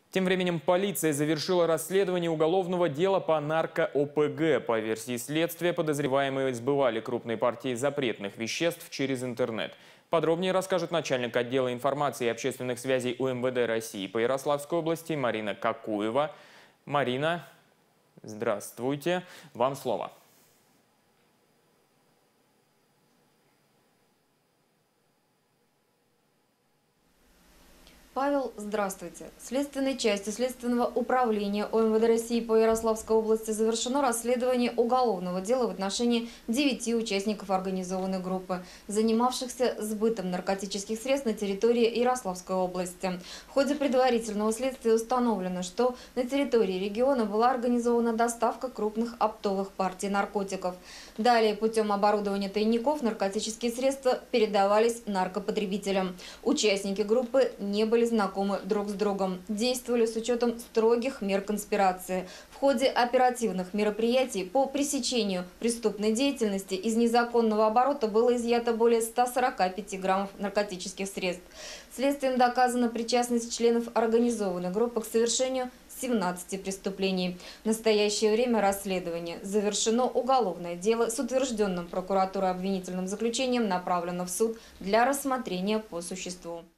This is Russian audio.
Тем временем полиция завершила расследование уголовного дела по нарко-ОПГ. По версии следствия, подозреваемые сбывали крупные партии запретных веществ через интернет. Подробнее расскажет начальник отдела информации и общественных связей УМВД России по Ярославской области Марина Какуева. Марина, здравствуйте. Вам слово. Павел, здравствуйте. Следственной частью Следственного управления ОМВД России по Ярославской области завершено расследование уголовного дела в отношении 9 участников организованной группы, занимавшихся сбытом наркотических средств на территории Ярославской области. В ходе предварительного следствия установлено, что на территории региона была организована доставка крупных оптовых партий наркотиков. Далее, путем оборудования тайников, наркотические средства передавались наркопотребителям. Участники группы не были знакомы друг с другом, действовали с учетом строгих мер конспирации. В ходе оперативных мероприятий по пресечению преступной деятельности из незаконного оборота было изъято более 145 граммов наркотических средств. Следствием доказана причастность членов организованной группы к совершению 17 преступлений. В настоящее время расследование завершено, уголовное дело с утвержденным прокуратурой обвинительным заключением направлено в суд для рассмотрения по существу.